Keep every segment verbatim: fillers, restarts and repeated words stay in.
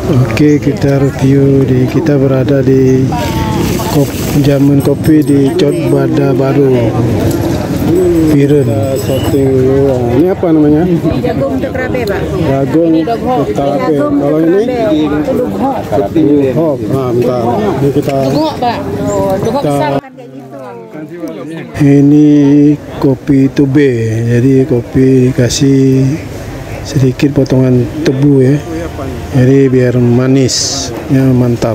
Oke, kita review di kita berada di kop, jamun kopi di Cot Bada Baru. Piren. Satu. Ini apa namanya? Jagung tetrabe, Pak. Jagung tetrabe. Kalau ini dughok. Nah, bentar. Ini kita. Dughok, Pak. Dughok besar kan kayak gitu. Ini kopi tube. Jadi kopi dikasih sedikit potongan tebu ya. Jadi biar manisnya mantap.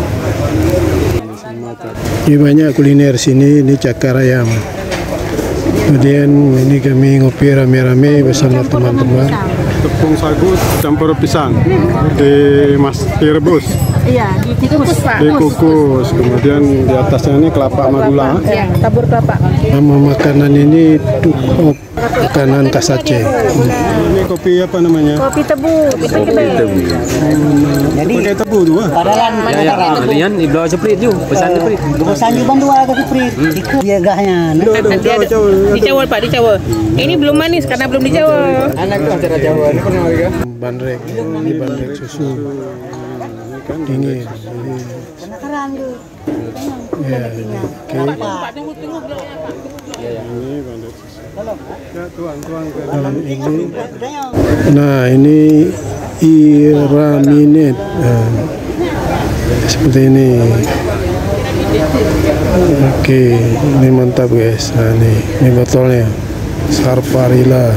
Ini banyak kuliner sini. Ini cakar ayam. Kemudian ini kami ngopi rame-rame bersama teman-teman. Tepung sagu campur pisang di mas direbus. Iya, dikukus, Pak. Dikukus. Kemudian di atasnya ini kelapa sama gula. Iya, tabur kelapa. Nama makanan ini dughok, makanan khas Aceh. Ini kopi apa namanya? Kopi tebu. Kopi tebu. Jadi pakai tebu dua. Padalan, ya, ya. Kalian di bawah ceprit juga, pesan ceprit. pesan juga dua ke ceprit. Ikut dia gahnya. Dicawa, Pak, dicawa. Ini belum manis karena belum dicawa. Anak tuh acara Jawa ini pernah lagi. Bandrek, ini bandrek susu dingin. Penasaran tuh. Ya, oke. Dan ini, nah ini iraminet, nah, seperti ini. Oke, ini mantap guys. Nah ini, ini botolnya Sarparilla.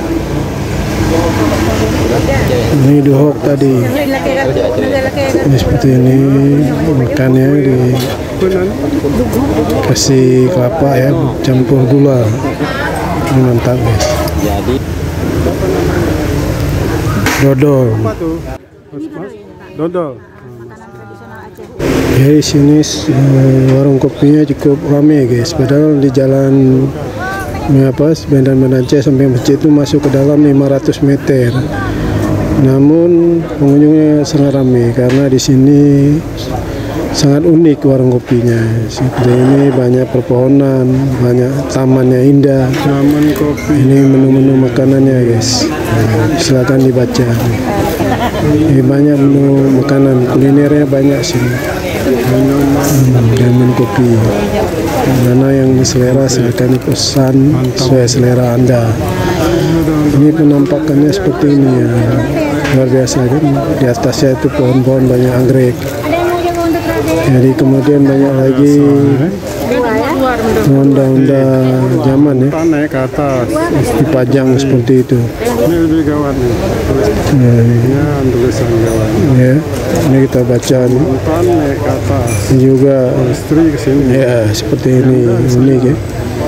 Ini dughok tadi. Ini seperti ini makannya di kasih kelapa ya, campur gula. Ini mantap guys. Dodol. Dodol. Ya di sini uh, warung kopinya cukup ramai guys. Padahal di jalan apa Medan-Medan Aceh sampai masjid itu masuk ke dalam lima ratus meter. Namun pengunjungnya sangat ramai karena di sini sangat unik warung kopinya. Seperti ini banyak perpohonan, banyak tamannya indah. Taman kopi. Ini menu-menu makanannya guys. Nah, silakan dibaca. Ini banyak menu makanan, kulinernya banyak sini. Hmm, jamun kopi. Mana yang selera silakan pesan sesuai selera Anda. Ini penampakannya seperti ini ya, luar biasa kan. Di atasnya itu pohon-pohon banyak anggrek. Jadi kemudian banyak lagi honda-honda zaman ya, Naik ke atas. dipajang seperti itu. Ini lebih gawat nih. Nah, ini, Ya, tulisan gawat. ya, ini kita baca nih. Depan naik ke atas. Ini juga Istri ke sini. ya seperti ini unik ya.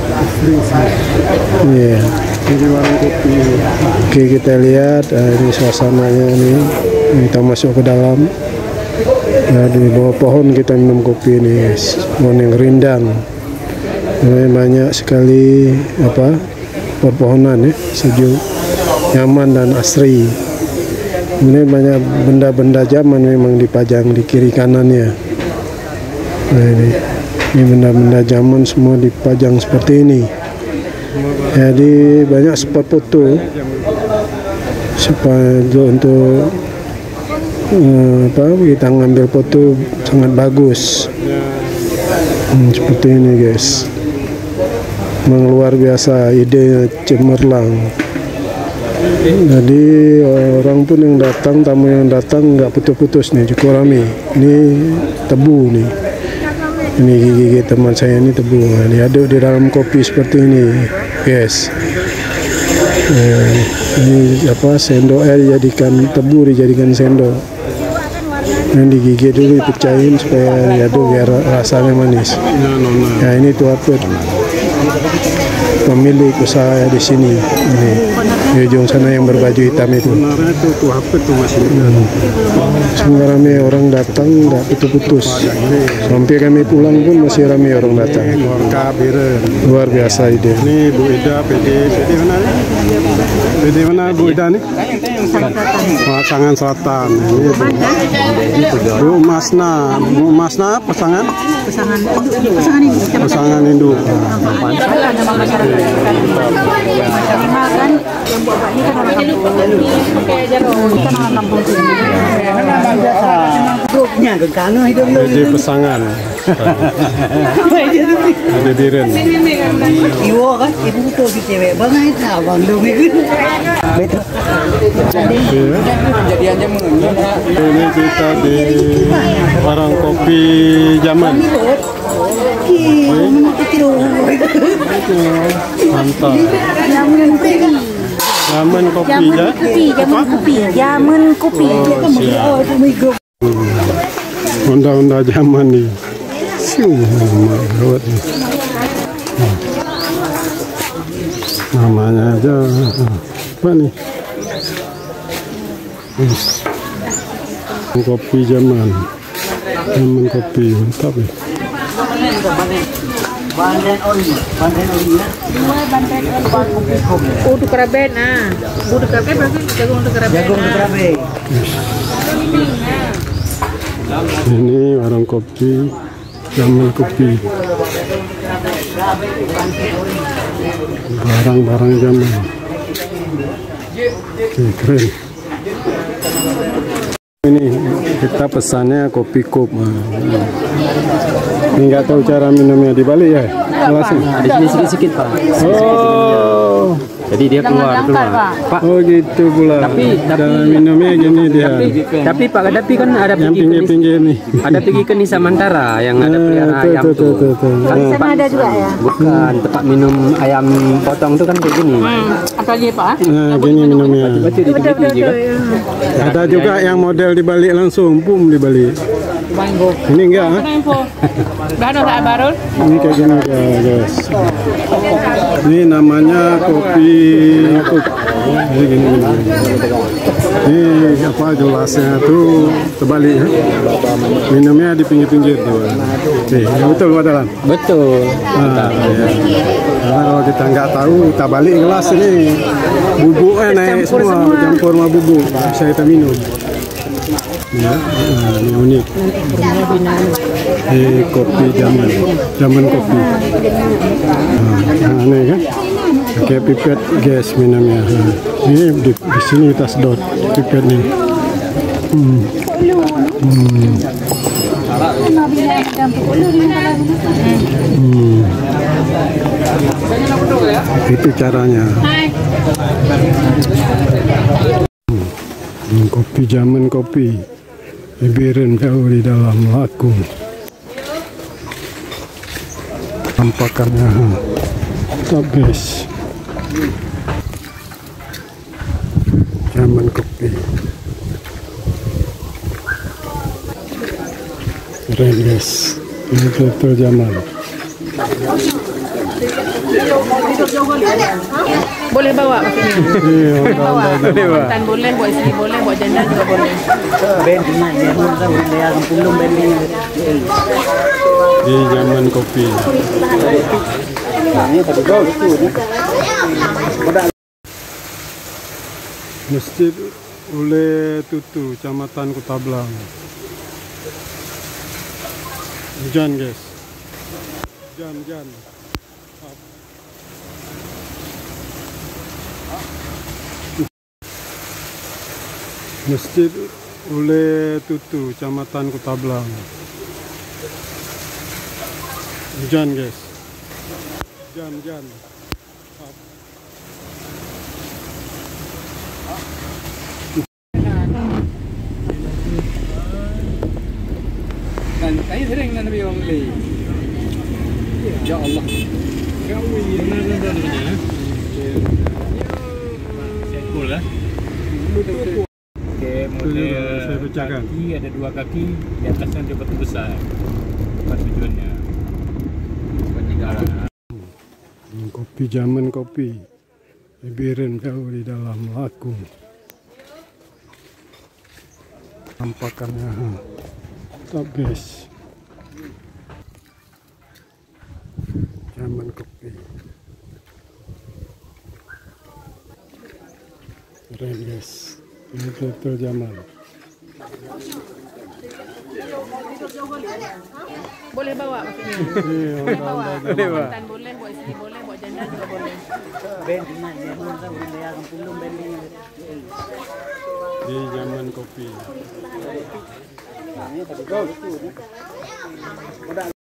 Iya. Ini warung kopi. Oke, kita lihat uh, ini suasananya nih. Kita masuk ke dalam. Nah, di bawah pohon kita minum kopi ini guys. Pohon yang rindang. Nah, banyak sekali apa perpohonan ya, sejuk, nyaman dan asri. Ini banyak benda-benda zaman memang dipajang di kiri kanannya. Nah, ini ini benda-benda zaman semua dipajang seperti ini. Jadi banyak spot foto supaya untuk uh, apa kita ngambil foto sangat bagus. Hmm, seperti ini guys. Memang luar biasa, ide cemerlang. Jadi orang pun yang datang, tamu yang datang nggak putus-putus nih, cukup ramai. Ini tebu nih. Ini gigi-gigi teman saya ini tebu. Nah, diaduk di dalam kopi seperti ini, guys. Nah, ini apa sendok air dijadikan tebu, dijadikan sendok. Yang digigit dulu, dipecahin supaya diaduk biar rasanya manis. Nah, ini tuh apa? Pemilik usaha di sini. Ini di ujung sana yang berbaju hitam itu. Sebenarnya itu tuh apa tuh masih. Hmm. Semua ramai orang datang, nggak putus-putus. Sampai kami pulang pun masih ramai orang datang. Keluarga Biren. Luar biasa ide. Ini Bu Ida, P D, P D mana? P D mana Bu Ida nih? Pasangan Selatan. Ini Bu, Bu Masna, Bu Masna pasangan? Pasangan pasangan ini. Pasangan induk. Nama masyarakat kan yang buat ini kan orang kampung. Kayak jarum kan orang kampung sini. Kekano hidup lu. Jadi pesangan. Ada diren. Iwo kan, ibu tuh di cewek banget, abang lu begitu. Betul. Jadiannya mengenai. Ini kita di warung kopi zaman. Mantap. Zaman kopi ya. Jamun kopi, jamun kopi. Oh, siap. Honda-honda zaman nih. Siu, rawat nih. Namanya aja apa nih? Kopi zaman. Zaman kopi mantap ya. Banten oli, banten oli ya. Udu keraben, ah. Udu keraben berarti jagung udu keraben. Jagung kerabe. Ini warung kopi, zaman kopi. Barang-barang zaman. Oke, keren. Ini kita pesannya kopi cup. Ini nggak tahu cara minumnya di Bali ya? Langsung. Di sini sedikit-sedikit Pak. Oh. Jadi dia keluar keluar. Pak. Oh gitu pula. Tapi- cara tapi- minumnya gini dia. Tapi, tapi Pak Kadapi kan ada Yang pergi ke pinggir-pinggir nih. ada pergi ke Nisa Mantara yang ada Ah, pelihara tuh, ayam tuh, tuh. tuh, tuh, tuh. Kan Ah. tempat- Ada juga ya. Bukan tempat minum ayam potong tuh kan kayak gini. Hmm, apa aja Pak? Nah, gini minumnya. Baca di pinggir juga. Ada juga yang model dibalik langsung, boom dibalik. Mango. Ini enggak, ah? Apa info? Bahan tak baru? Ini kayak gini dia, guys. Ini namanya kopi cup. Ini gini, gini. Ini apa gelasnya tuh terbalik ya. Minumnya di pinggir-pinggir tuh. Oke, betul Pak Dalam. Betul. Nah, ya. Karena kalau kita nggak tahu, kita balik gelas ini bubuknya naik semua, bercampur sama bubuk. Bisa kita minum. Ya, nah, ini unik. Ini kopi zaman, zaman kopi. Nah, nah, ini kan, pakai pipet gas minumnya. Nah, ini di, di sini kita sedot pipet nih. Hmm. Hmm. Hmm. Itu caranya. Hmm, kopi zaman kopi. Bibirin jauh di dalam laku. Tampakannya top guys. Zaman kopi. Keren guys. Ini betul zaman. Boleh bawa maksudnya. Iya, Bawa. udah-udah. Mantan boleh, buat istri boleh, buat janda juga boleh. Ben kena jagung kan dia akan pulung ben ini. Di zaman kopi. Masjid Ule Tutu, Kecamatan Kutablang. Hujan guys. Hujan, hujan. Masjid Ule Tutu, Kecamatan Kutablang. Hujan guys. Hujan, hujan. Dan saya sering nanti orang beli. Ya Allah. Cool lah. Oke, model Saya bacakan. kaki ada dua kaki, di atasnya dia batu besar. Apa tujuannya? Penyegaran. Kopi zaman kopi. Bibirin jauh di dalam laku. Tampakannya top guys. Zaman kopi. Keren guys. Ini betul zaman. Boleh bawa maksudnya. Iya, Boleh bawa. udah-udah. Mantan boleh, buat istri boleh, buat janda juga boleh. Ben kena jagung kan dia akan pulung ben ini. Di zaman kopi.